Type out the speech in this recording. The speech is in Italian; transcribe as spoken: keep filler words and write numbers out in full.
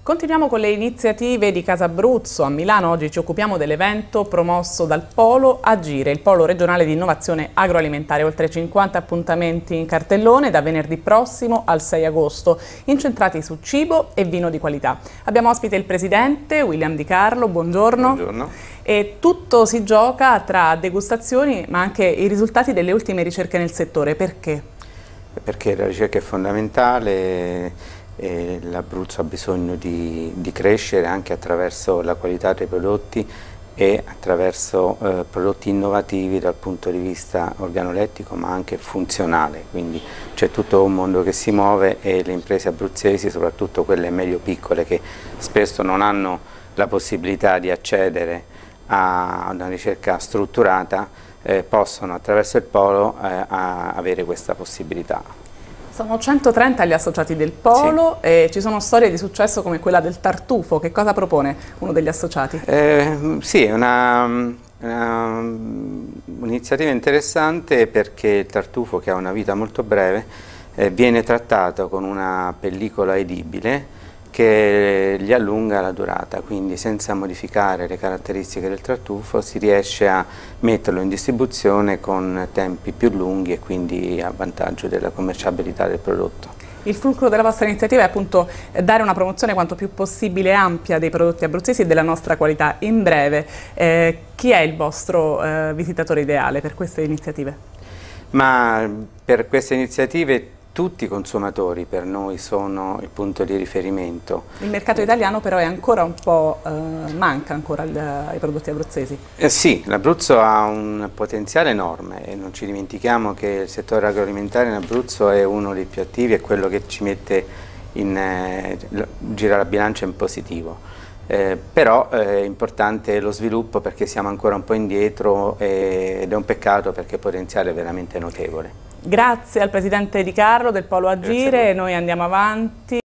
Continuiamo con le iniziative di Casa Abruzzo. A Milano oggi ci occupiamo dell'evento promosso dal Polo Agire, il Polo regionale di innovazione agroalimentare. Oltre cinquanta appuntamenti in cartellone da venerdì prossimo al sei agosto, incentrati su cibo e vino di qualità. Abbiamo ospite il presidente William Di Carlo, buongiorno. Buongiorno. E tutto si gioca tra degustazioni ma anche i risultati delle ultime ricerche nel settore. Perché? Perché la ricerca è fondamentale. L'Abruzzo ha bisogno di, di crescere anche attraverso la qualità dei prodotti e attraverso eh, prodotti innovativi dal punto di vista organolettico ma anche funzionale, quindi c'è tutto un mondo che si muove e le imprese abruzzesi, soprattutto quelle medio-piccole che spesso non hanno la possibilità di accedere a una ricerca strutturata, eh, possono attraverso il Polo eh, a avere questa possibilità. Sono centotrenta gli associati del Polo, sì. E ci sono storie di successo come quella del tartufo. Che cosa propone uno degli associati? Eh, sì, è un'iniziativa interessante perché il tartufo, che ha una vita molto breve, eh, viene trattato con una pellicola edibile che gli allunga la durata, quindi senza modificare le caratteristiche del tartufo si riesce a metterlo in distribuzione con tempi più lunghi e quindi a vantaggio della commerciabilità del prodotto. Il fulcro della vostra iniziativa è appunto dare una promozione quanto più possibile ampia dei prodotti abruzzesi e della nostra qualità. In breve, eh, chi è il vostro eh, visitatore ideale per queste iniziative? Ma per queste iniziative tutti i consumatori per noi sono il punto di riferimento. Il mercato italiano però è ancora un po', eh, manca ancora il, ai prodotti abruzzesi. Eh sì, l'Abruzzo ha un potenziale enorme e non ci dimentichiamo che il settore agroalimentare in Abruzzo è uno dei più attivi e quello che ci mette in eh, gira la bilancia in positivo. Eh, però è importante lo sviluppo perché siamo ancora un po' indietro eh, ed è un peccato perché il potenziale è veramente notevole. Grazie al presidente Di Carlo del Polo Agire, noi andiamo avanti.